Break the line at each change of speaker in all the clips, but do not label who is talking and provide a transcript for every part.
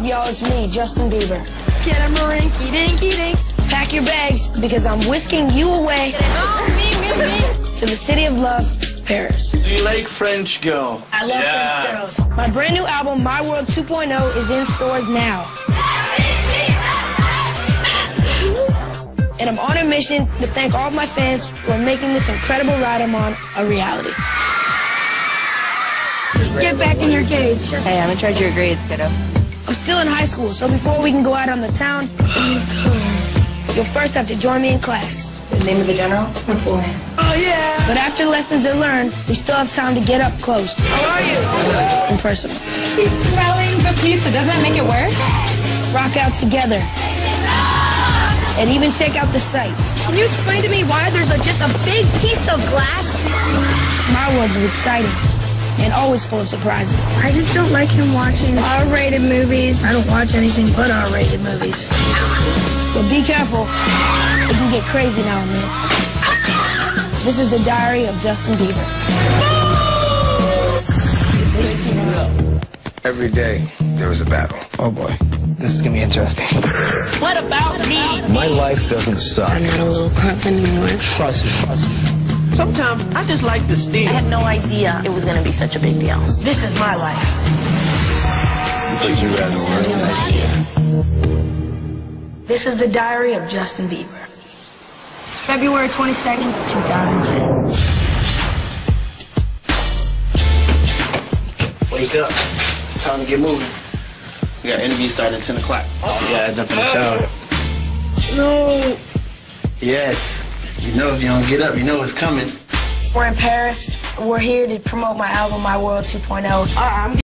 y'all? It's me, Justin Bieber.
Skidamarinky dinky dink.
Pack your bags because I'm whisking you away
Me.
to the city of love, Paris.
Do you like French girl?
I love French girls. My brand new album, My World 2.0, is in stores now. And I'm on a mission to thank all of my fans who are making this incredible ride I'm on a reality.
Get back in your cage.
Hey, I'm in charge of your grades, kiddo.
I'm still in high school, so before we can go out on the town, you'll first have to join me in class.
The name of the general?
Napoleon.
Oh, yeah.
But after lessons are learned, we still have time to get up close.
How are you?
And personal.
He's smelling the pizza. Doesn't that make it worse?
Rock out together. And even check out the sights.
Can you explain to me why there's just a big piece of glass?
My world is exciting and always full of surprises.
I just don't like him watching R-rated movies.
I don't watch anything but R-rated movies. But be careful. It can get crazy now and then. This is the diary of Justin Bieber.
Every day, there was a battle.
Oh boy, this is gonna be interesting.
What about me?
My life doesn't suck.
I'm not a little crump anymore.
Trust me.
Sometimes I just like to steal.
I had no idea it was going to be such a big deal.
This is my life.
Because you had no idea.
This is the diary of Justin Bieber. February 22nd, 2010.
Wake up. It's time to get moving. We got interviews starting at 10 o'clock. Yeah, jump in the shower.
No.
Yes. You know if you don't get up, you know it's coming.
We're in Paris. We're here to promote my album, My World 2.0. I'm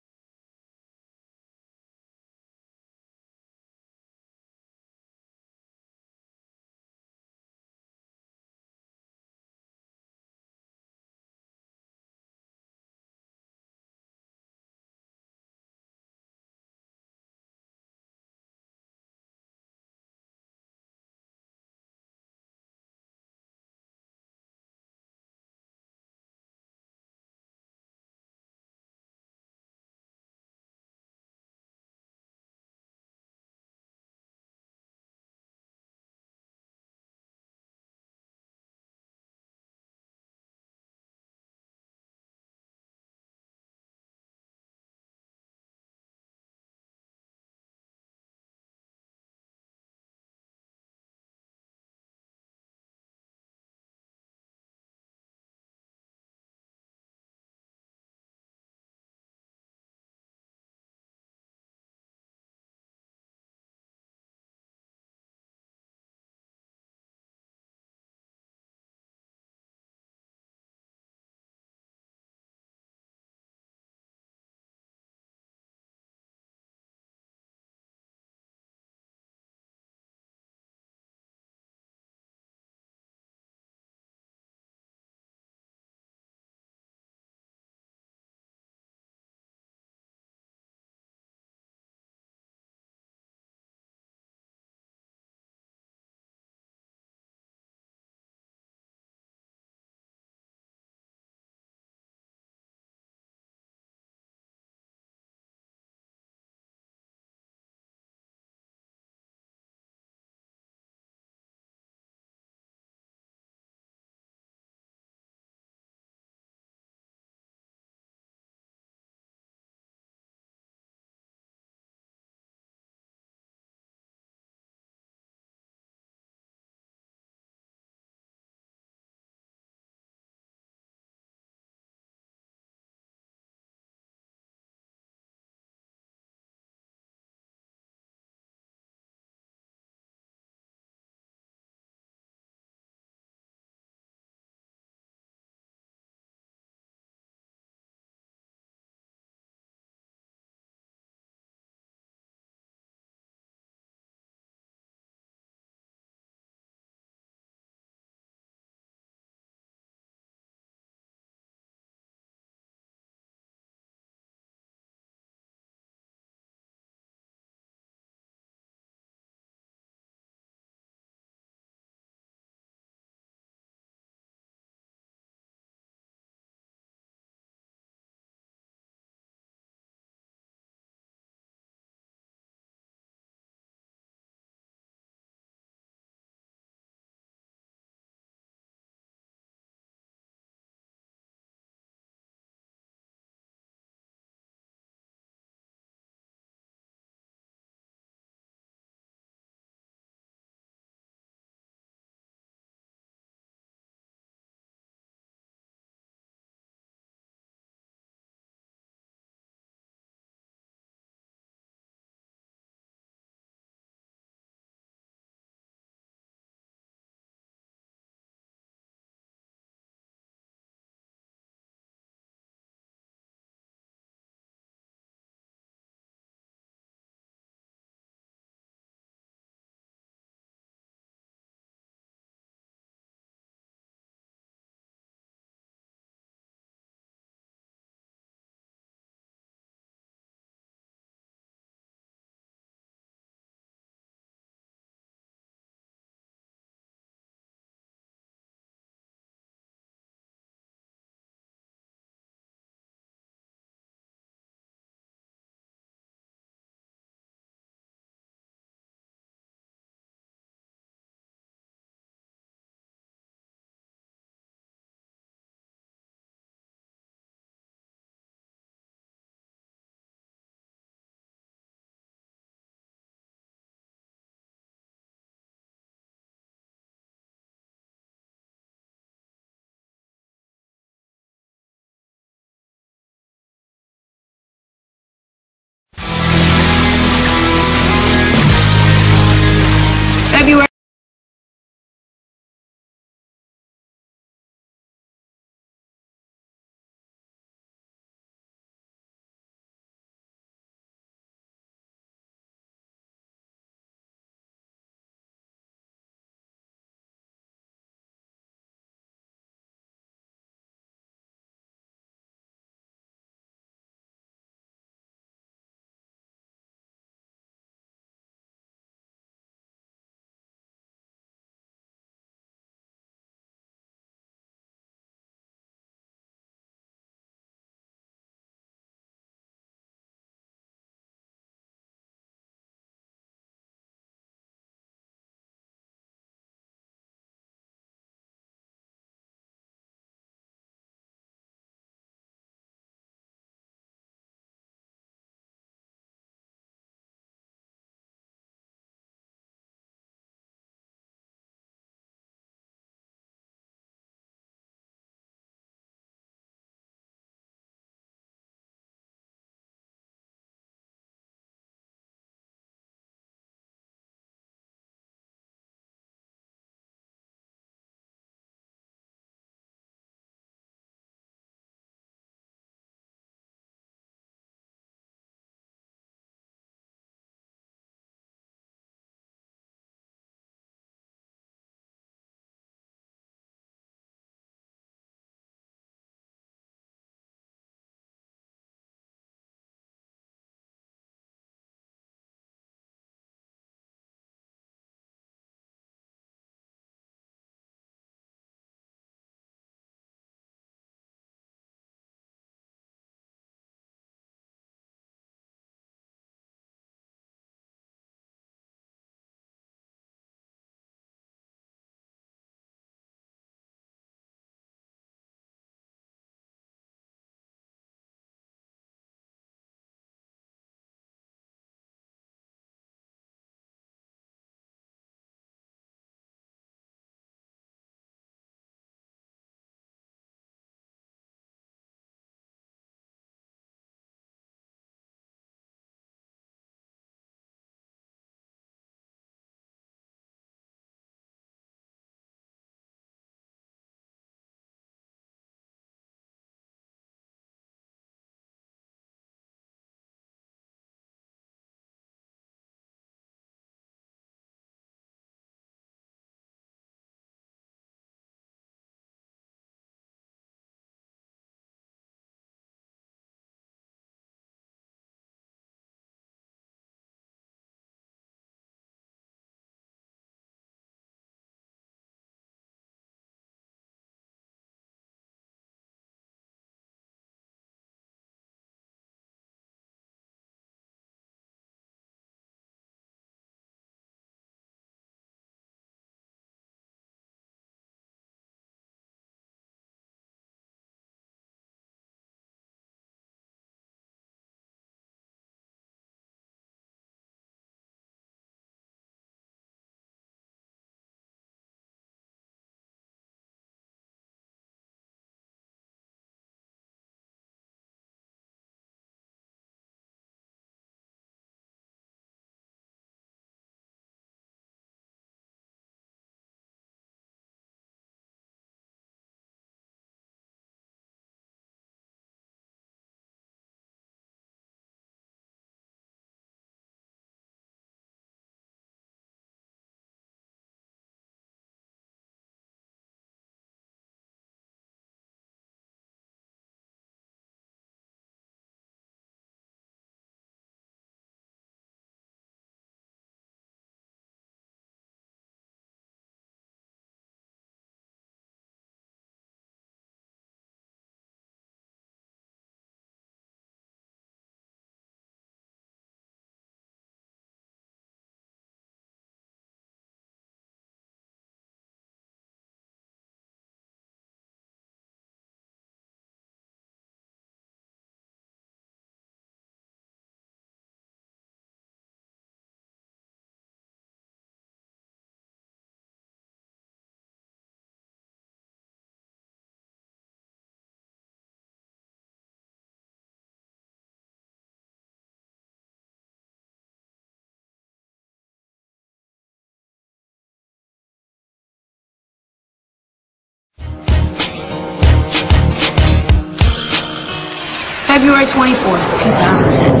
February 24th, 2010.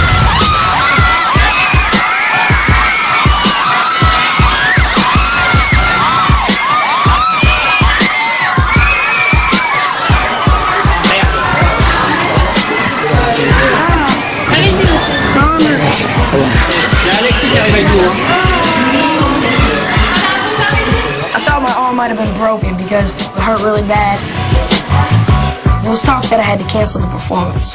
I thought my arm might have been broken because it hurt really bad. There was talk that I had to cancel the performance.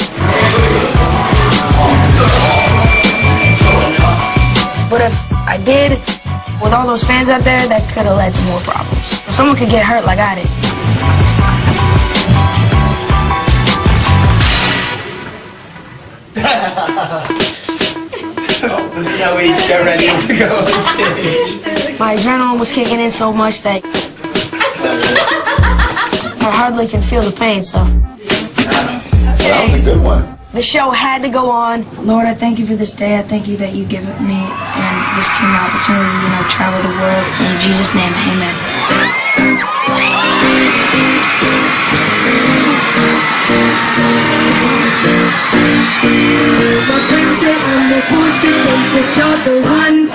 But if I did, with all those fans out there, that could have led to more problems. Someone could get hurt like I did.
This is how we get ready to go on stage.
My adrenaline was kicking in so much that I hardly can feel the pain, so.
That was a good one.
The show had to go on. Lord, I thank you for this day. I thank you that you give me and this team the opportunity, to travel the world. In Jesus' name, amen. My friends say I'm the fortune, it's all the one.